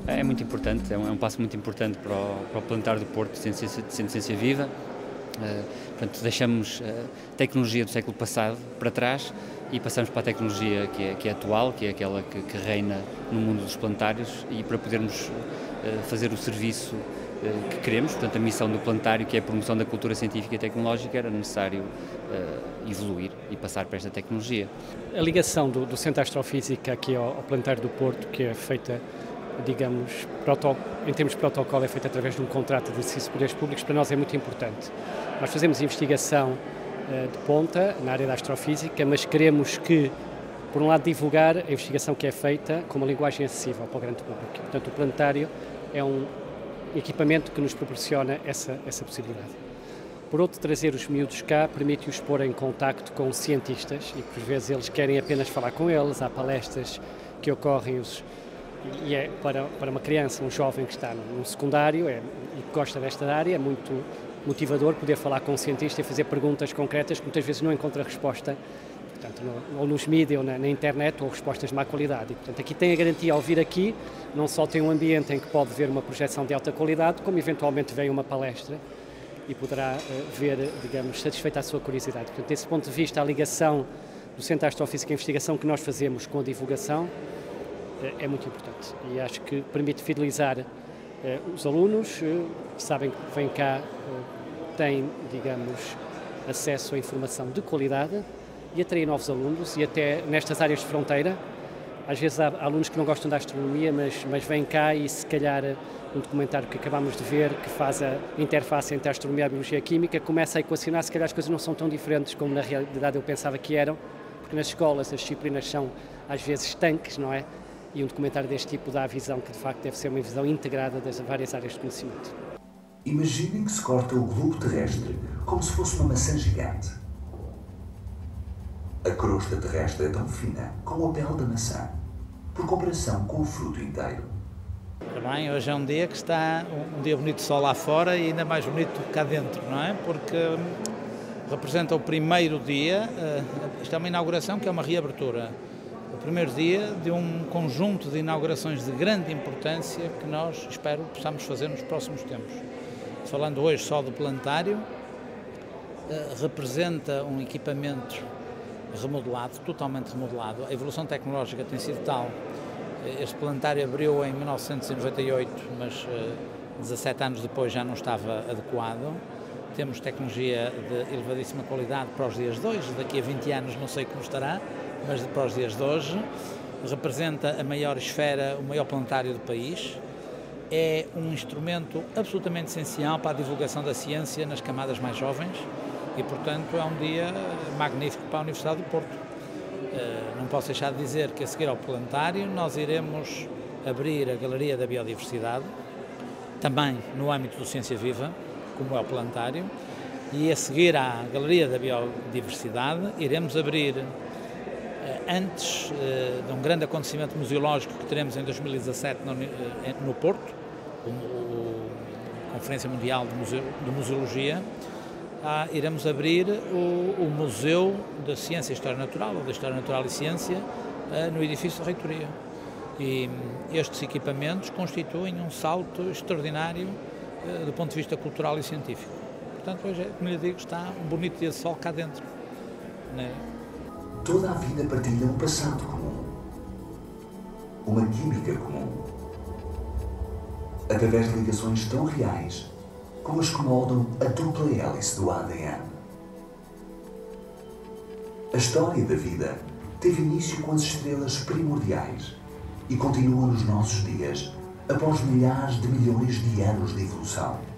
É muito importante, é um passo muito importante para o Planetário do Porto, de ciência viva. Portanto, deixamos a tecnologia do século passado para trás e passamos para a tecnologia que é atual, que é aquela que reina no mundo dos planetários, e para podermos fazer o serviço que queremos, portanto a missão do planetário, que é a promoção da cultura científica e tecnológica, era necessário evoluir e passar para esta tecnologia. A ligação do Centro de Astrofísica aqui ao Planetário do Porto, que é feita, digamos, em termos de protocolo, é feita através de um contrato de exercício de poderes públicos, para nós é muito importante. Nós fazemos investigação de ponta na área da astrofísica, mas queremos que, por um lado, divulgar a investigação que é feita com uma linguagem acessível para o grande público. Portanto, o planetário é um equipamento que nos proporciona essa possibilidade. Por outro, trazer os miúdos cá permite-os pôr em contacto com cientistas, e por vezes eles querem apenas falar com eles. Há palestras que ocorrem, e é para uma criança, um jovem que está no secundário e que gosta desta área, é muito motivador poder falar com um cientista e fazer perguntas concretas que muitas vezes não encontra resposta, portanto, ou nos mídias ou na internet, ou respostas de má qualidade. E, portanto, aqui tem a garantia, ao vir aqui, não só tem um ambiente em que pode ver uma projeção de alta qualidade, como eventualmente vem uma palestra e poderá ver, digamos, satisfeita a sua curiosidade. Portanto, desse ponto de vista, a ligação do Centro de Astrofísica e Investigação que nós fazemos com a divulgação é muito importante, e acho que permite fidelizar os alunos, sabem que vêm cá, têm, digamos, acesso a informação de qualidade, e atrair novos alunos, e até nestas áreas de fronteira. Às vezes há alunos que não gostam da astronomia, mas vêm cá e, se calhar, um documentário que acabamos de ver, que faz a interface entre a astronomia e a biologia química, começa a equacionar, se calhar as coisas não são tão diferentes como na realidade eu pensava que eram, porque nas escolas as disciplinas são às vezes estanques, não é? E um documentário deste tipo dá a visão que de facto deve ser uma visão integrada das várias áreas de conhecimento. Imaginem que se corta o globo terrestre como se fosse uma maçã gigante. A crosta terrestre é tão fina como a pele da maçã, por comparação com o fruto inteiro. Bem, hoje é um dia que está um dia bonito de sol lá fora e ainda mais bonito cá dentro, não é? Porque representa o primeiro dia, isto é uma inauguração que é uma reabertura, o primeiro dia de um conjunto de inaugurações de grande importância que nós, espero, possamos fazer nos próximos tempos. Falando hoje só do planetário, representa um equipamento remodelado, totalmente remodelado. A evolução tecnológica tem sido tal. Este planetário abriu em 1998, mas 17 anos depois já não estava adequado. Temos tecnologia de elevadíssima qualidade para os dias de hoje, daqui a 20 anos não sei como estará, mas para os dias de hoje. Representa a maior esfera, o maior planetário do país. É um instrumento absolutamente essencial para a divulgação da ciência nas camadas mais jovens e, portanto, é um dia magnífico para a Universidade do Porto. Não posso deixar de dizer que, a seguir ao planetário, nós iremos abrir a Galeria da Biodiversidade, também no âmbito do Ciência Viva, como é o planetário, e a seguir à Galeria da Biodiversidade iremos abrir, antes de um grande acontecimento museológico que teremos em 2017 no Porto, a Conferência Mundial de Museologia, iremos abrir o Museu da Ciência e História Natural, ou da História Natural e Ciência, no edifício da Reitoria. E estes equipamentos constituem um salto extraordinário do ponto de vista cultural e científico. Portanto, hoje, como lhe digo, está um bonito dia de sol cá dentro, né? Toda a vida partilha um passado comum, uma química comum, através de ligações tão reais como as que moldam a dupla hélice do ADN. A história da vida teve início com as estrelas primordiais e continua nos nossos dias após milhares de milhões de anos de evolução.